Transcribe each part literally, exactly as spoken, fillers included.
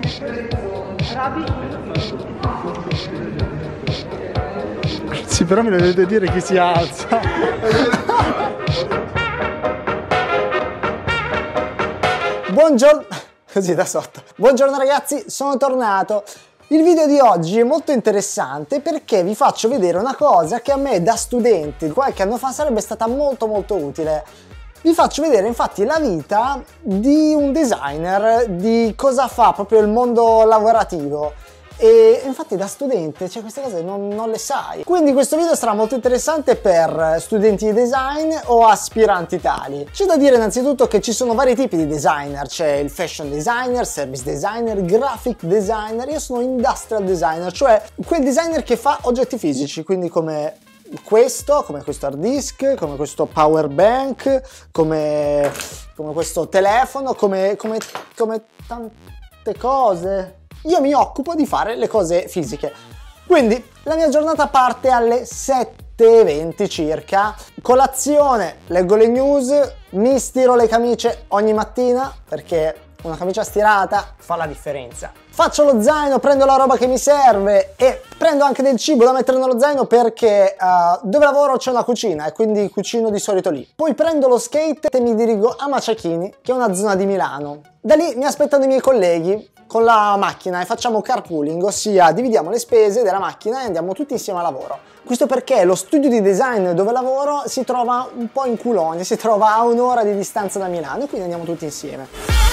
Sì, però me lo dovete dire chi si alza. Buongiorno, così da sotto. Buongiorno ragazzi, sono tornato. Il video di oggi è molto interessante perché vi faccio vedere una cosa che a me da studente qualche anno fa sarebbe stata molto molto utile. Vi faccio vedere infatti la vita di un designer, di cosa fa proprio il mondo lavorativo. E infatti da studente, cioè, queste cose non, non le sai. Quindi questo video sarà molto interessante per studenti di design o aspiranti tali. C'è da dire innanzitutto che ci sono vari tipi di designer. C'è il fashion designer, service designer, graphic designer. Io sono industrial designer, cioè quel designer che fa oggetti fisici, quindi come questo, come questo hard disk, come questo power bank, come, come questo telefono, come, come, come tante cose. Io mi occupo di fare le cose fisiche, quindi la mia giornata parte alle sette e venti circa, colazione, leggo le news, mi stiro le camicie ogni mattina perché una camicia stirata fa la differenza. Faccio lo zaino, prendo la roba che mi serve e prendo anche del cibo da mettere nello zaino perché uh, dove lavoro c'è una cucina e quindi cucino di solito lì. Poi prendo lo skate e mi dirigo a Maciachini, che è una zona di Milano. Da lì mi aspettano i miei colleghi con la macchina e facciamo carpooling, ossia dividiamo le spese della macchina e andiamo tutti insieme a lavoro. Questo perché lo studio di design dove lavoro si trova un po' in culone, si trova a un'ora di distanza da Milano e quindi andiamo tutti insieme.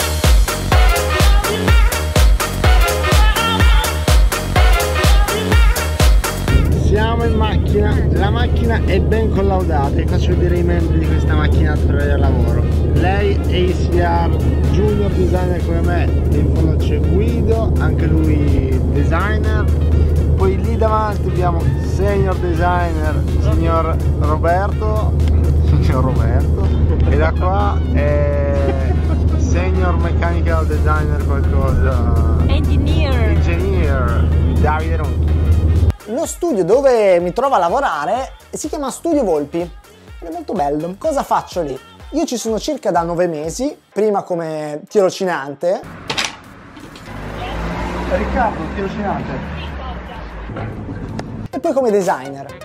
Siamo in macchina, la macchina è ben collaudata, vi faccio vedere i membri di questa macchina per lavoro. Lei è A C R Junior Designer come me, in fondo c'è Guido, anche lui designer. Poi lì davanti abbiamo Senior Designer, signor Roberto, signor Roberto, e da qua è Senior Mechanical Designer qualcosa. Engineer. Engineer, Davide Ronchi. Lo studio dove mi trovo a lavorare si chiama Studio Volpi ed è molto bello. Cosa faccio lì? Io ci sono circa da nove mesi, prima come tirocinante. Riccardo, tirocinante. E poi come designer.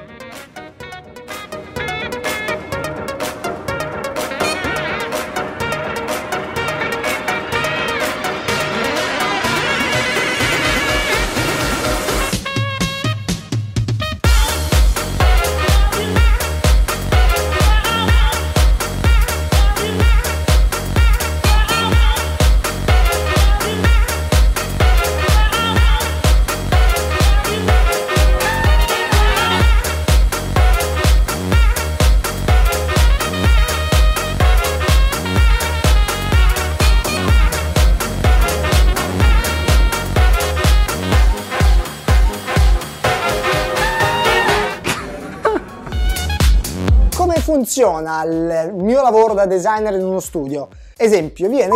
Funziona il mio lavoro da designer in uno studio. Esempio, viene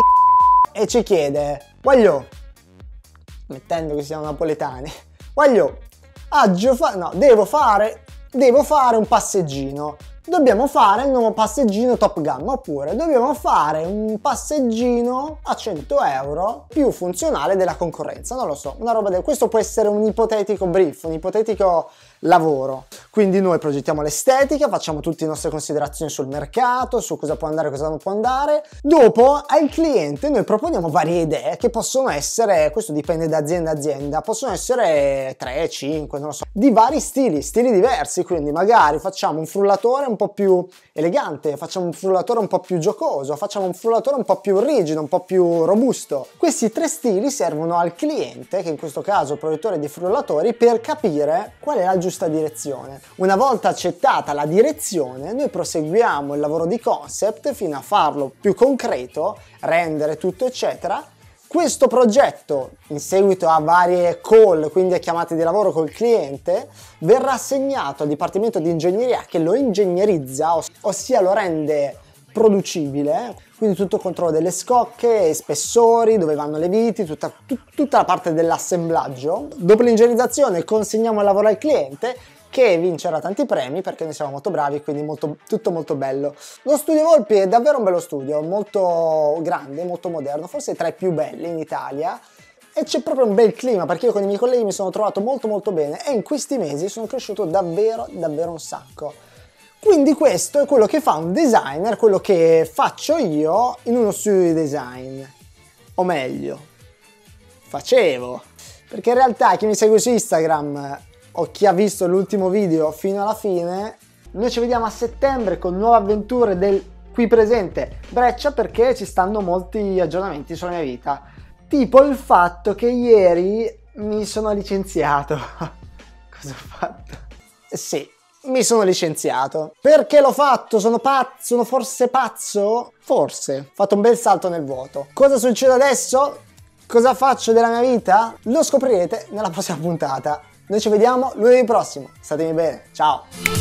e ci chiede: voglio, mettendo che siamo napoletani, voglio, aggio fa, no, devo fare, devo fare un passeggino. Dobbiamo fare il nuovo passeggino Top Gun, oppure dobbiamo fare un passeggino a cento euro più funzionale della concorrenza, non lo so, una roba del... Questo può essere un ipotetico brief, un ipotetico lavoro. Quindi noi progettiamo l'estetica, facciamo tutte le nostre considerazioni sul mercato, su cosa può andare e cosa non può andare. Dopo al cliente noi proponiamo varie idee che possono essere, questo dipende da azienda a azienda, possono essere tre, cinque, non lo so, di vari stili, stili diversi. Quindi magari facciamo un frullatore un po' più elegante, facciamo un frullatore un po' più giocoso, facciamo un frullatore un po' più rigido, un po' più robusto. Questi tre stili servono al cliente, che in questo caso è il produttore di frullatori, per capire qual è la giusta direzione. Una volta accettata la direzione, noi proseguiamo il lavoro di concept fino a farlo più concreto, rendere tutto eccetera. Questo progetto, in seguito a varie call, quindi a chiamate di lavoro col cliente, verrà assegnato al dipartimento di ingegneria che lo ingegnerizza, ossia lo rende producibile, quindi tutto il controllo delle scocche, spessori, dove vanno le viti, tutta, tut, tutta la parte dell'assemblaggio. Dopo l'ingegnerizzazione consegniamo il lavoro al cliente, che vincerà tanti premi perché noi siamo molto bravi, quindi molto, tutto molto bello. Lo studio Volpi è davvero un bello studio, molto grande, molto moderno, forse tra i più belli in Italia. e c'è proprio un bel clima, perché io con i miei colleghi mi sono trovato molto molto bene e in questi mesi sono cresciuto davvero davvero un sacco. Quindi questo è quello che fa un designer, quello che faccio io in uno studio di design, o meglio, facevo, perché in realtà chi mi segue su Instagram o chi ha visto l'ultimo video fino alla fine, noi ci vediamo a settembre con nuove avventure del qui presente Breccia, perché ci stanno molti aggiornamenti sulla mia vita, tipo il fatto che ieri mi sono licenziato. Cosa ho fatto? Sì, mi sono licenziato. Perché l'ho fatto? Sono pazzo? Sono forse pazzo? Forse. Ho fatto un bel salto nel vuoto. Cosa succede adesso? Cosa faccio della mia vita? Lo scoprirete nella prossima puntata. Noi ci vediamo lunedì prossimo. Statemi bene. Ciao!